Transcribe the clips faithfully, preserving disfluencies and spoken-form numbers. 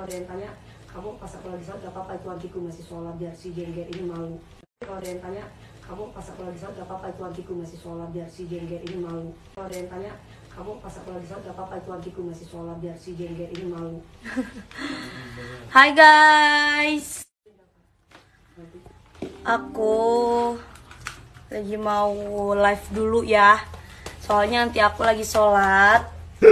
ada yang tanya, kamu pas aku lagi sholat gak apa-apa itu adikku masih sholat biar si Jengger ini malu. Kalau ada yang tanya, kamu pas aku lagi sholat gak apa-apa itu adikku masih sholat biar si Jengger ini malu. Kalau ada yang tanya, kamu pas aku lagi sholat gak apa-apa itu adikku masih sholat biar si Jengger ini malu. Hai guys, aku lagi mau live dulu ya, soalnya nanti aku lagi sholat.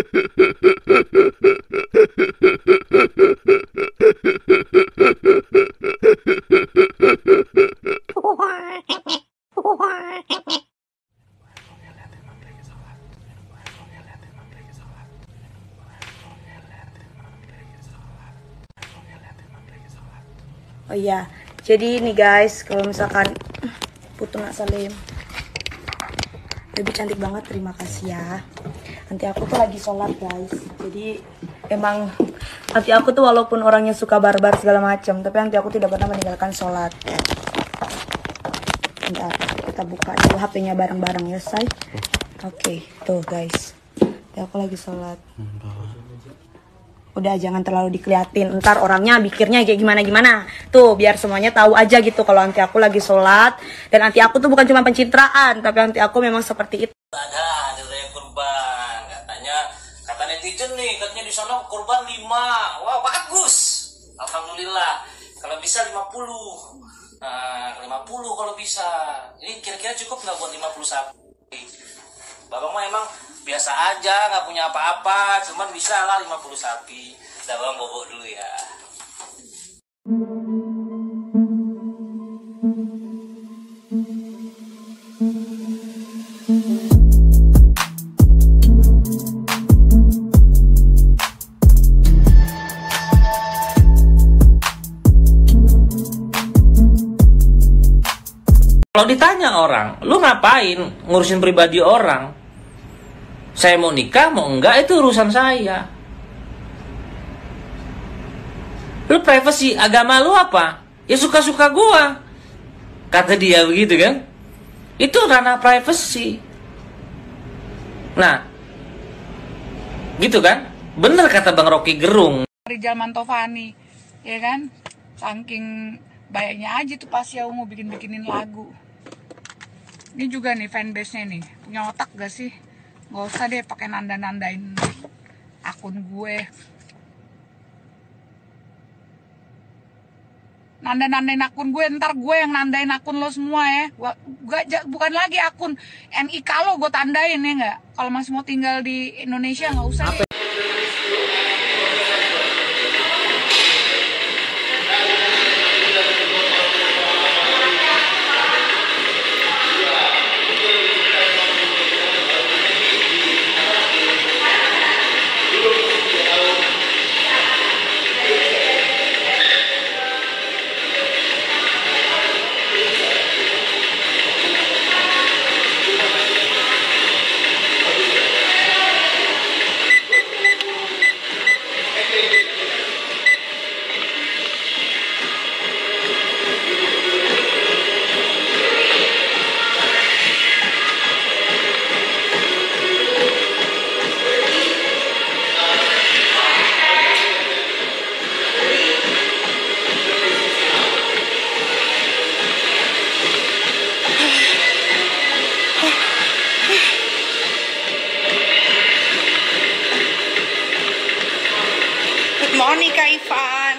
Oh iya, jadi nih guys, kalau misalkan Putu Nak Salim lebih cantik banget, terima kasih ya. Nanti aku tuh lagi sholat guys, jadi emang nanti aku tuh walaupun orangnya suka barbar segala macam, tapi nanti aku tidak pernah meninggalkan sholat. Bentar, kita buka dulu H P-nya bareng-bareng ya say. Oke, tuh guys, nanti aku lagi sholat. Udah jangan terlalu dikeliatin, ntar orangnya pikirnya kayak gimana-gimana. Tuh biar semuanya tahu aja gitu kalau nanti aku lagi sholat. Dan nanti aku tuh bukan cuma pencitraan, tapi nanti aku memang seperti itu. Ada nilai kurban, katanya kata netizen nih, katanya di sana kurban lima. Wah bagus, alhamdulillah. Kalau bisa lima puluh, nah lima puluh kalau bisa. Ini kira-kira cukup nggak buat lima puluh sapi? Babang mah emang biasa aja, nggak punya apa-apa, cuman bisa lah lima puluh sapi. Udah bang bobo dulu ya. Kalau ditanya orang, lu ngapain ngurusin pribadi orang? Saya mau nikah, mau enggak, itu urusan saya. Lu privacy, agama lu apa? Ya suka-suka gua. Kata dia begitu kan? Itu ranah privacy. Nah, gitu kan? Bener kata Bang Rocky Gerung. Rizal Mantovani, ya kan? Saking baiknya aja tuh pas ya mau bikin-bikinin lagu. Ini juga nih fanbase-nya nih, punya otak gak sih? Gak usah deh pakai nanda-nandain akun gue. Nanda-nandain akun gue, ntar gue yang nandain akun lo semua ya. Gua, gua, bukan lagi akun N I K lo gue tandain ya nggak? Kalau masih mau tinggal di Indonesia nggak usah deh. Monica Ivan.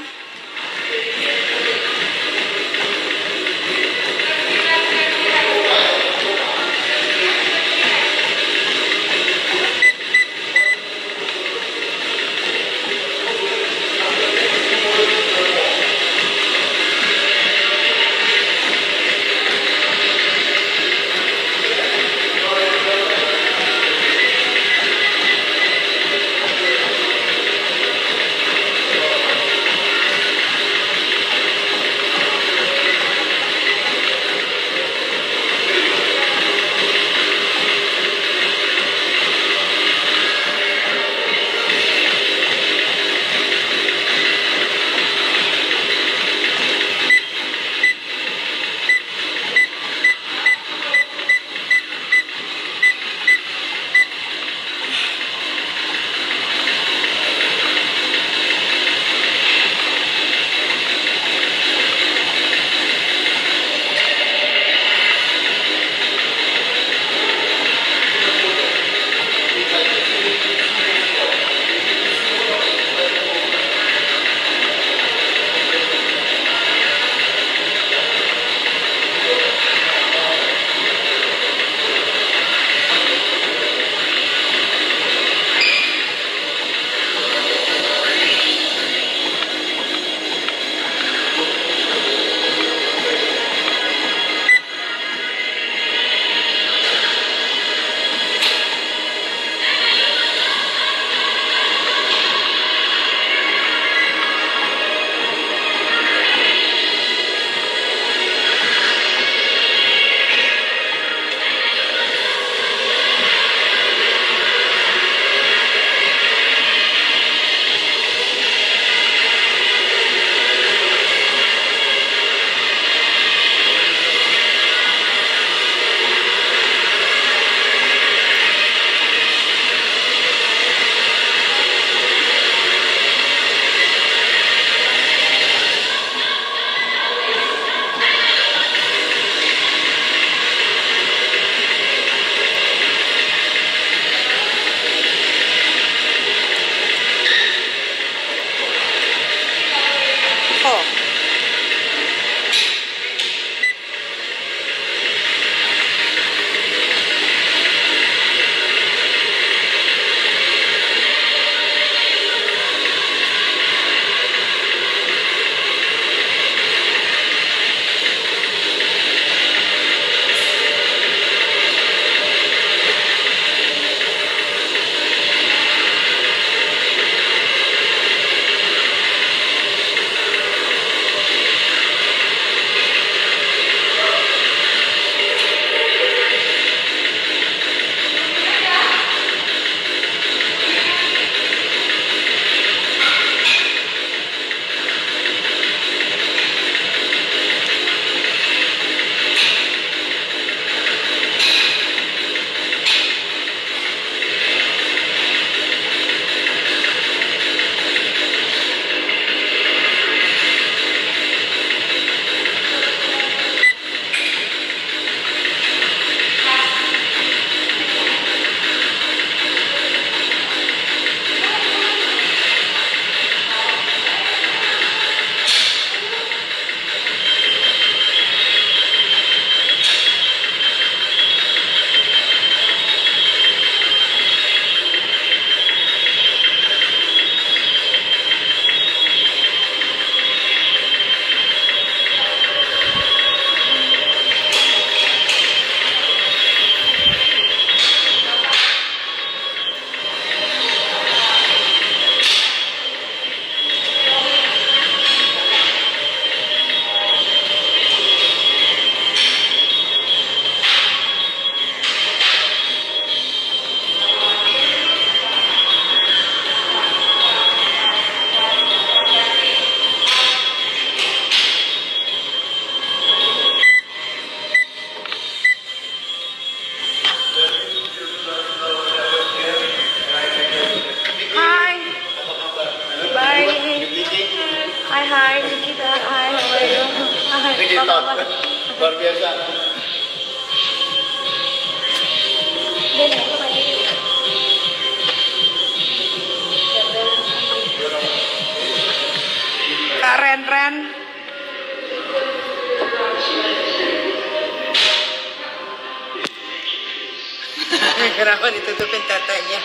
Digital. Luar biasa. Kak Ren Ren. Kenapa ditutupin tatanya?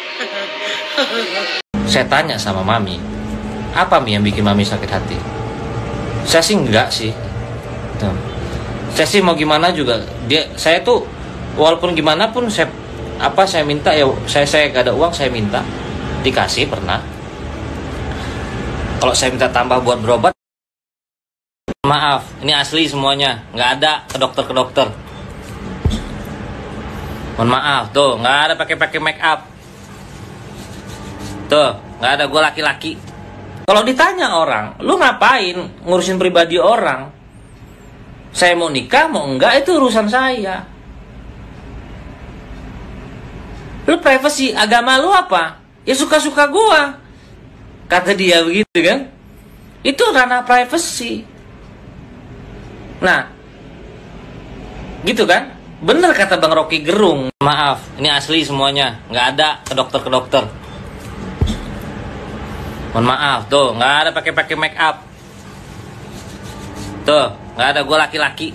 Saya tanya sama Mami, apa Mi yang bikin Mami sakit hati? Saya sih enggak sih. Tuh. Saya sih mau gimana juga. Dia, saya tuh walaupun gimana pun saya apa saya minta ya saya saya gak ada uang saya minta dikasih pernah. Kalau saya minta tambah buat berobat, maaf, ini asli semuanya, nggak ada ke dokter ke dokter. Mohon maaf, tuh nggak ada pakai-pakai make up. Tuh nggak ada, gue laki-laki. Kalau ditanya orang, lu ngapain ngurusin pribadi orang? Saya mau nikah, mau enggak itu urusan saya. Lu privacy, agama lu apa? Ya suka-suka gua. Kata dia begitu kan. Itu ranah privacy. Nah, gitu kan? Bener kata Bang Rocky Gerung. Maaf, ini asli semuanya, nggak ada ke dokter ke dokter. Mohon maaf, tuh nggak ada pakai-pakai make up. Tuh nggak ada, gue laki-laki.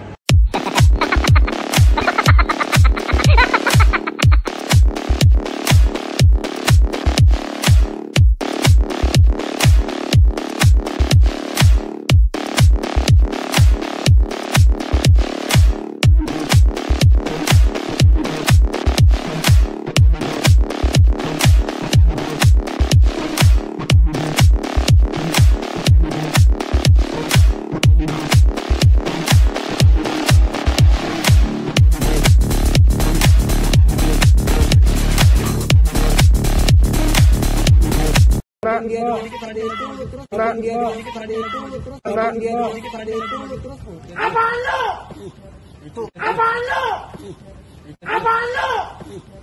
Apaan lu? Apaan lu? Apaan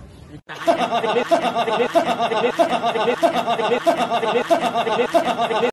lu?